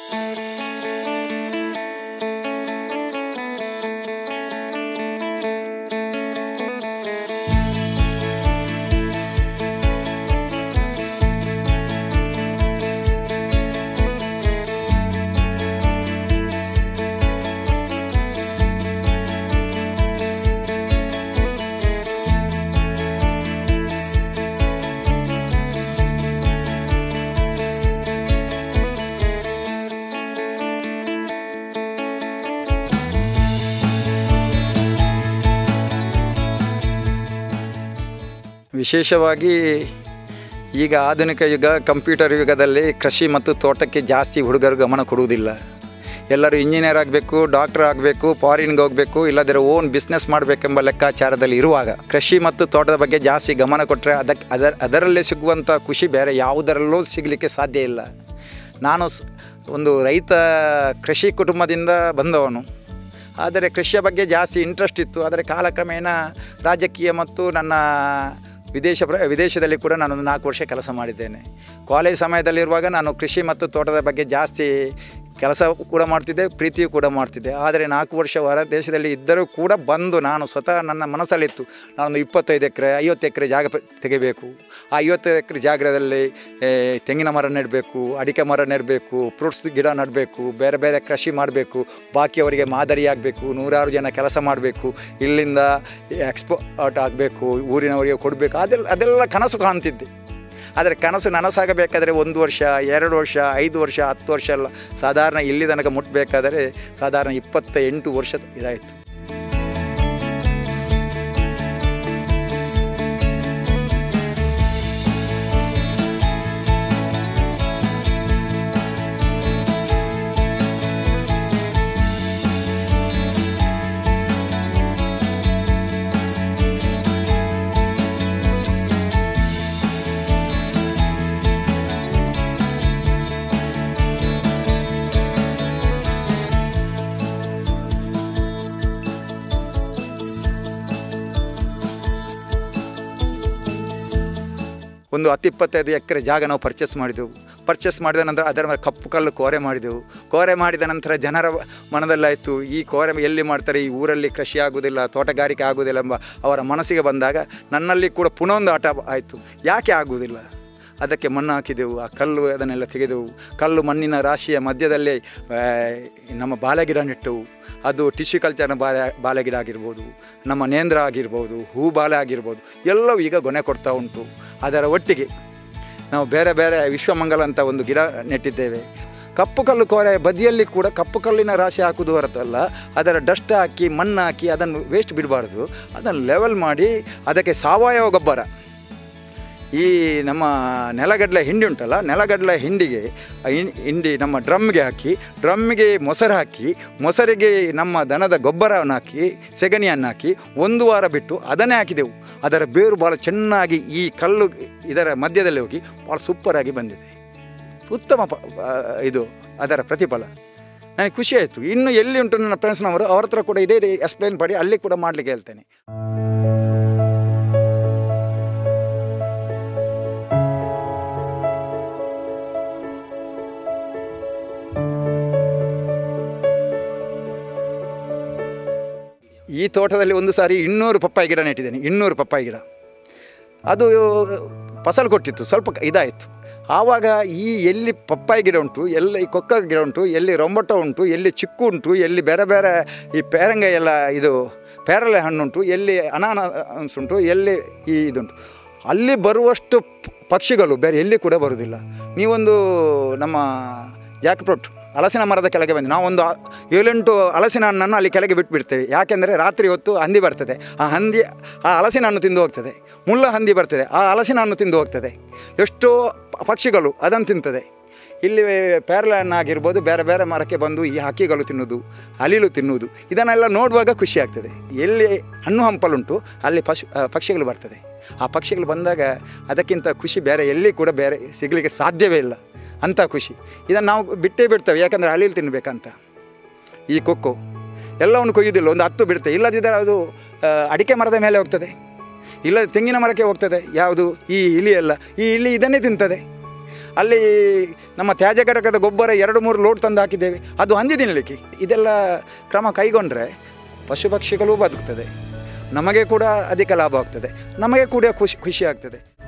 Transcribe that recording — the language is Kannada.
ವಿಶೇಷವಾಗಿ ಈಗ ಆಧುನಿಕ ಯುಗ ಕಂಪ್ಯೂಟರ್ ಯುಗದಲ್ಲಿ ಕೃಷಿ ಮತ್ತು ತೋಟಕ್ಕೆ ಜಾಸ್ತಿ ಹುಡುಗರು ಗಮನ ಕೊಡುವುದಿಲ್ಲ. ಎಲ್ಲರೂ ಇಂಜಿನಿಯರ್ ಆಗಬೇಕು, ಡಾಕ್ಟರ್ ಆಗಬೇಕು, ಫಾರಿನ್ಗೆ ಹೋಗಬೇಕು, ಇಲ್ಲದಿರೋ ಓನ್ ಬಿಸ್ನೆಸ್ ಮಾಡಬೇಕೆಂಬ ಲೆಕ್ಕಾಚಾರದಲ್ಲಿ ಇರುವಾಗ ಕೃಷಿ ಮತ್ತು ತೋಟದ ಬಗ್ಗೆ ಜಾಸ್ತಿ ಗಮನ ಕೊಟ್ಟರೆ ಅದರಲ್ಲೇ ಸಿಗುವಂಥ ಖುಷಿ ಬೇರೆ ಯಾವುದರಲ್ಲೂ ಸಿಗಲಿಕ್ಕೆ ಸಾಧ್ಯ ಇಲ್ಲ. ನಾನು ಒಂದು ರೈತ ಕೃಷಿ ಕುಟುಂಬದಿಂದ ಬಂದವನು. ಆದರೆ ಕೃಷಿಯ ಬಗ್ಗೆ ಜಾಸ್ತಿ ಇಂಟ್ರೆಸ್ಟ್ ಇತ್ತು. ಆದರೆ ಕಾಲಕ್ರಮೇಣ ರಾಜಕೀಯ ಮತ್ತು ನನ್ನ ವಿದೇಶದಲ್ಲಿ ಕೂಡ ನಾನು 4 ವರ್ಷ ಕೆಲಸ ಮಾಡಿದ್ದೇನೆ. ಕಾಲೇಜ್ ಸಮಯದಲ್ಲಿರುವಾಗ ನಾನು ಕೃಷಿ ಮತ್ತು ತೋಟದ ಬಗ್ಗೆ ಜಾಸ್ತಿ ಕೆಲಸ ಕೂಡ ಮಾಡ್ತಿದ್ದೆ, ಪ್ರೀತಿಯೂ ಕೂಡ ಮಾಡ್ತಿದ್ದೆ. ಆದರೆ 4 ವರ್ಷ ಹೊರ ದೇಶದಲ್ಲಿ ಇದ್ದರೂ ಕೂಡ ಬಂದು ನಾನು ಸ್ವತಃ ನನ್ನ ಮನಸ್ಸಲ್ಲಿತ್ತು, ನಾನೊಂದು 25 ಎಕರೆ 50 ಎಕರೆ ಜಾಗ ತೆಗಿಬೇಕು. ಆ 50 ಎಕರೆ ಜಾಗದಲ್ಲಿ ತೆಂಗಿನ ಮರ ನೆಡಬೇಕು, ಅಡಿಕೆ ಮರ ನೆಡಬೇಕು, ಫ್ರೂಟ್ಸ್ ಗಿಡ ನೆಡಬೇಕು, ಬೇರೆ ಬೇರೆ ಕೃಷಿ ಮಾಡಬೇಕು, ಬಾಕಿಯವರಿಗೆ ಮಾದರಿಯಾಗಬೇಕು, 100 ಜನ ಕೆಲಸ ಮಾಡಬೇಕು, ಇಲ್ಲಿಂದ ಎಕ್ಸ್ಪೋರ್ಟ್ ಆಗಬೇಕು, ಊರಿನವರಿಗೆ ಕೊಡಬೇಕು. ಅದೆಲ್ಲ ಕನಸು ಕಾಣ್ತಿದ್ದೆ. ಆದರೆ ಕನಸು ನನಸಾಗಬೇಕಾದರೆ 1 ವರ್ಷ 2 ವರ್ಷ 5 ವರ್ಷ 10 ವರ್ಷ ಅಲ್ಲ, ಸಾಧಾರಣ ಇಲ್ಲಿ ತನಕ ಮುಟ್ಟಬೇಕಾದರೆ ಸಾಧಾರಣ 28 ವರ್ಷ ಇದಾಯಿತು. ಒಂದು 10-25 ಎಕರೆ ಜಾಗ ನಾವು ಪರ್ಚೇಸ್ ಮಾಡಿದ ನಂತರ ಅದರ ಮೇಲೆ ಕಪ್ಪು ಕಲ್ಲು ಕೋರೆ ಮಾಡಿದ ನಂತರ ಜನರ ಮನದಲ್ಲಾಯಿತು, ಈ ಕೋರೆ ಎಲ್ಲಿ ಮಾಡ್ತಾರೆ, ಈ ಊರಲ್ಲಿ ಕೃಷಿ ಆಗೋದಿಲ್ಲ, ತೋಟಗಾರಿಕೆ ಆಗೋದಿಲ್ಲ ಎಂಬ ಅವರ ಮನಸ್ಸಿಗೆ ಬಂದಾಗ ನನ್ನಲ್ಲಿ ಕೂಡ ಪುನಃ ಒಂದು ಆಟ ಆಯಿತು, ಯಾಕೆ ಆಗುವುದಿಲ್ಲ. ಅದಕ್ಕೆ ಮಣ್ಣು ಹಾಕಿದೆವು, ಆ ಕಲ್ಲು ಅದನ್ನೆಲ್ಲ ತೆಗೆದೆವು. ಕಲ್ಲು ಮಣ್ಣಿನ ರಾಶಿಯ ಮಧ್ಯದಲ್ಲೇ ನಮ್ಮ ಬಾಳೆಗಿಡ ನೆಟ್ಟೆವು. ಅದು ಟಿಶ್ಯೂ ಕಲ್ಚರ್ನ ಬಾಳೆಗಿಡ ಆಗಿರ್ಬೋದು, ನಮ್ಮ ನೇಂದ್ರ ಆಗಿರ್ಬೋದು, ಹೂ ಬಾಳೆ ಆಗಿರ್ಬೋದು, ಎಲ್ಲವೂ ಈಗ ಗೊನೆ ಕೊಡ್ತಾ ಉಂಟು. ಅದರ ಒಟ್ಟಿಗೆ ನಾವು ಬೇರೆ ಬೇರೆ ವಿಶ್ವಮಂಗಲ ಅಂತ ಒಂದು ಗಿಡ ನೆಟ್ಟಿದ್ದೇವೆ. ಕಪ್ಪು ಕಲ್ಲು ಕೋರೆ ಬದಿಯಲ್ಲಿ ಕೂಡ ಕಪ್ಪು ಕಲ್ಲಿನ ರಾಶಿ ಹಾಕುವುದು ಹೊರತಲ್ಲ, ಅದರ ಡಸ್ಟ್ ಹಾಕಿ ಮಣ್ಣು ಹಾಕಿ ಅದನ್ನು ವೇಸ್ಟ್ ಬಿಡಬಾರ್ದು, ಅದನ್ನು ಲೆವೆಲ್ ಮಾಡಿ ಅದಕ್ಕೆ ಸಾವಯವ ಗೊಬ್ಬರ, ಈ ನಮ್ಮ ನೆಲಗಡಲೆ ಹಿಂಡಿ ಉಂಟಲ್ಲ, ನೆಲಗಡಲೆ ಹಿಂಡಿ ನಮ್ಮ ಡ್ರಮ್ಗೆ ಹಾಕಿ, ಡ್ರಮ್ಗೆ ಮೊಸರು ಹಾಕಿ, ಮೊಸರಿಗೆ ನಮ್ಮ ದನದ ಗೊಬ್ಬರವನ್ನು ಹಾಕಿ, ಸೆಗಣಿಯನ್ನು ಹಾಕಿ 1 ವಾರ ಬಿಟ್ಟು ಅದನ್ನೇ ಹಾಕಿದೆವು. ಅದರ ಬೇರು ಭಾಳ ಚೆನ್ನಾಗಿ ಈ ಕಲ್ಲು ಇದರ ಮಧ್ಯದಲ್ಲಿ ಹೋಗಿ ಭಾಳ ಸೂಪರಾಗಿ ಬಂದಿದೆ. ಉತ್ತಮ ಇದು ಅದರ ಪ್ರತಿಫಲ. ನನಗೆ ಖುಷಿ ಆಯಿತು. ಇನ್ನು ಎಲ್ಲಿ ಉಂಟು ನನ್ನ ಫ್ರೆಂಡ್ಸ್ನವರು, ಅವ್ರ ಹತ್ರ ಕೂಡ ಇದೇ ಎಕ್ಸ್ಪ್ಲೈನ್ ಮಾಡಿ ಅಲ್ಲಿ ಕೂಡ ಮಾಡಲಿಕ್ಕೆ ಹೇಳ್ತೇನೆ. ಈ ತೋಟದಲ್ಲಿ ಒಂದು ಸಾರಿ 200 ಪಪ್ಪಾಯಿ ಗಿಡ ನೆಟ್ಟಿದ್ದೇನೆ. 200 ಪಪ್ಪಾಯಿ ಗಿಡ ಅದು ಫಸಲು ಕೊಟ್ಟಿತ್ತು, ಸ್ವಲ್ಪ ಇದಾಯಿತು. ಆವಾಗ ಎಲ್ಲಿ ಪಪ್ಪಾಯಿ ಗಿಡ ಉಂಟು, ಎಲ್ಲಿ ಕೊಕ್ಕ ಗಿಡ ಉಂಟು, ಎಲ್ಲಿ ರೊಂಬಟ ಉಂಟು, ಎಲ್ಲಿ ಚಿಕ್ಕು ಉಂಟು, ಎಲ್ಲಿ ಬೇರೆ ಬೇರೆ ಈ ಪೇರಂಗಾಯಿ ಎಲ್ಲ ಇದು ಪೇರಲೆ ಹಣ್ಣುಂಟು, ಎಲ್ಲಿ ಅನಾನಸ್ ಉಂಟು, ಎಲ್ಲಿ ಇದುಂಟು, ಅಲ್ಲಿ ಬರುವಷ್ಟು ಪಕ್ಷಿಗಳು ಬೇರೆ ಎಲ್ಲಿ ಕೂಡ ಬರುವುದಿಲ್ಲ. ನೀವೊಂದು ನಮ್ಮ ಜಾಕ್ಫ್ರೂಟ್ ಹಲಸಿನ ಮರದ ಕೆಳಗೆ ಬಂದು ನಾವೊಂದು 7-8 ಹಲಸಿನ ಹಣ್ಣನ್ನು ಅಲ್ಲಿ ಕೆಳಗೆ ಬಿಟ್ಬಿಡ್ತೇವೆ. ಯಾಕೆಂದರೆ ರಾತ್ರಿ ಹೊತ್ತು ಹಂದಿ ಬರ್ತದೆ, ಆ ಹಲಸಿನ ಹಣ್ಣು ತಿಂದು ಹೋಗ್ತದೆ. ಮುಳ್ಳ ಹಂದಿ ಬರ್ತದೆ, ಆ ಹಲಸಿನ ಹಣ್ಣು ತಿಂದು ಹೋಗ್ತದೆ. ಎಷ್ಟೋ ಪಕ್ಷಿಗಳು ಅದನ್ನು ತಿಂತದೆ. ಇಲ್ಲಿ ಪೇರಲೆ ಹಣ್ಣು ಆಗಿರ್ಬೋದು, ಬೇರೆ ಬೇರೆ ಮರಕ್ಕೆ ಬಂದು ಈ ಹಕ್ಕಿಗಳು ತಿನ್ನೋದು, ಅಳಿಲು ತಿನ್ನುವುದು, ಇದನ್ನೆಲ್ಲ ನೋಡುವಾಗ ಖುಷಿ ಆಗ್ತದೆ. ಎಲ್ಲಿ ಹಣ್ಣು ಹಂಪಲುಂಟು ಅಲ್ಲಿ ಪಕ್ಷಿಗಳು ಬರ್ತದೆ. ಆ ಪಕ್ಷಿಗಳು ಬಂದಾಗ ಅದಕ್ಕಿಂತ ಖುಷಿ ಬೇರೆ ಎಲ್ಲಿ ಕೂಡ ಬೇರೆ ಸಿಗಲಿಕ್ಕೆ ಸಾಧ್ಯವೇ ಇಲ್ಲ, ಅಂಥ ಖುಷಿ. ಇದನ್ನು ನಾವು ಬಿಟ್ಟೇ ಬಿಡ್ತೇವೆ, ಯಾಕಂದರೆ ಅಳಿಲು ತಿನ್ನಬೇಕಂತ. ಈ ಕೊಕ್ಕೋ ಎಲ್ಲವನ್ನು ಕೊಯ್ಯೋದಿಲ್ಲ, ಒಂದು 10 ಬಿಡ್ತೇವೆ. ಇಲ್ಲದಿದ್ದರೆ ಅದು ಅಡಿಕೆ ಮರದ ಮೇಲೆ ಹೋಗ್ತದೆ, ಇಲ್ಲ ತೆಂಗಿನ ಮರಕ್ಕೆ ಹೋಗ್ತದೆ. ಯಾವುದು ಈ ಇಲಿ ಎಲ್ಲ, ಈ ಇಲಿ ಇದನ್ನೇ ತಿಂತದೆ. ಅಲ್ಲಿ ನಮ್ಮ ತ್ಯಾಜ್ಯ ಘಟಕದ ಗೊಬ್ಬರ 2-3 ಲೋಡ್ ತಂದು ಹಾಕಿದ್ದೇವೆ, ಅದು ಹಂದಿ ತಿನ್ನಲಿಕ್ಕೆ. ಇದೆಲ್ಲ ಕ್ರಮ ಕೈಗೊಂಡ್ರೆ ಪಶು ಪಕ್ಷಿಗಳು ಬದುಕ್ತದೆ, ನಮಗೆ ಕೂಡ ಅಧಿಕ ಲಾಭ ಆಗ್ತದೆ, ನಮಗೆ ಕೂಡ ಖುಷಿ ಆಗ್ತದೆ.